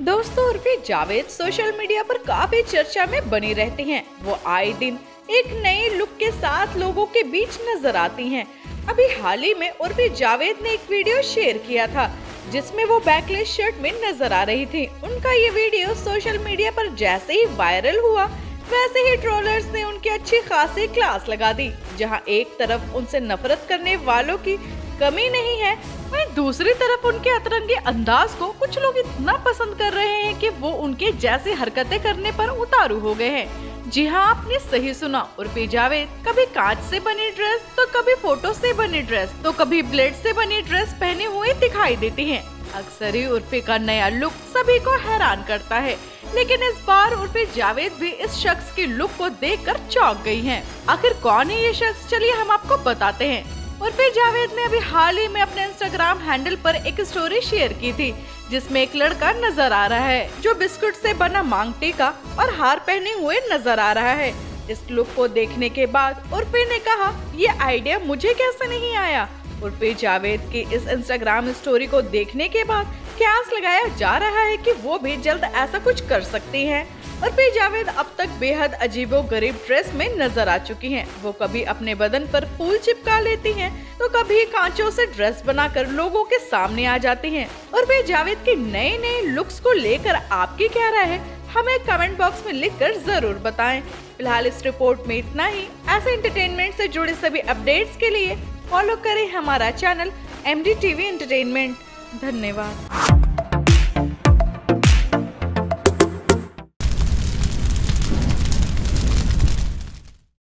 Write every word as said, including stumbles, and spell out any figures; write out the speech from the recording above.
दोस्तों, Urfi Javed social media पर काफी चर्चा में बनी रहती हैं। वो आए दिन एक नए लुक के साथ लोगों के बीच नजर आती हैं। अभी हाल ही में उर्फी जावेद ने एक वीडियो शेयर किया था जिसमें वो बैकलेस शर्ट में नजर आ रही थी। उनका ये वीडियो सोशल मीडिया पर जैसे ही वायरल हुआ वैसे ही ट्रोलर्स ने उनकी अच्छी खासी क्लास लगा दी। जहां एक तरफ उनसे नफरत करने वालों की कमी नहीं है, वहीं दूसरी तरफ उनके अतरंगी अंदाज को कुछ लोग इतना पसंद कर रहे हैं कि वो उनके जैसी हरकतें करने पर उतारू हो गए हैं। जी हाँ, आपने सही सुना। उर्फी जावेद कभी कांच से बनी ड्रेस, तो कभी फोटो से बनी ड्रेस, तो कभी ब्लेड से बनी ड्रेस पहने हुए दिखाई देती हैं। अक्सर ही उर्फी का नया लुक सभी को हैरान करता है, लेकिन इस बार उर्फी जावेद भी इस शख्स की लुक को देखकर चौंक गई हैं। आखिर कौन है ये शख्स, चलिए हम आपको बताते हैं। उर्फी जावेद ने अभी हाल ही में अपने इंस्टाग्राम हैंडल पर एक स्टोरी शेयर की थी जिसमें एक लड़का नजर आ रहा है जो बिस्कुट से बना मांग टीका और हार पहने हुए नजर आ रहा है। इस लुक को देखने के बाद उर्फी ने कहा, ये आइडिया मुझे कैसे नहीं आया। उर्फी जावेद की इस इंस्टाग्राम स्टोरी को देखने के बाद कयास लगाया जा रहा है कि वो भी जल्द ऐसा कुछ कर सकती हैं। उर्फी जावेद अब तक बेहद अजीबोगरीब ड्रेस में नजर आ चुकी हैं। वो कभी अपने बदन पर फूल चिपका लेती हैं, तो कभी कांचों से ड्रेस बनाकर लोगों के सामने आ जाती हैं। उर्फी जावेद के नए नए लुक्स को लेकर आपकी क्या राय है, हमें कमेंट बॉक्स में लिखकर जरूर बताएं। फिलहाल इस रिपोर्ट में इतना ही। ऐसे एंटरटेनमेंट से जुड़े सभी अपडेट्स के लिए फॉलो करें हमारा चैनल एम डी टीवी एंटरटेनमेंट। धन्यवाद।